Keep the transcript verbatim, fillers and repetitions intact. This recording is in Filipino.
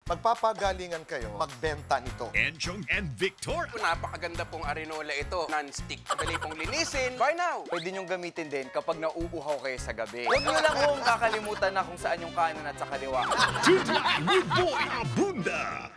magpapagalingan kayo magbenta nito. Enchong and Victor. Napakaganda pong arenola ito. Non-stick. Dali pong linisin. Buy now! Pwede niyong gamitin din kapag nauuhaw kayo sa gabi. Huwag niyo lang hong kakalimutan na kung saan yung kanan at sa kaliwa. Tonight with Boy Abunda.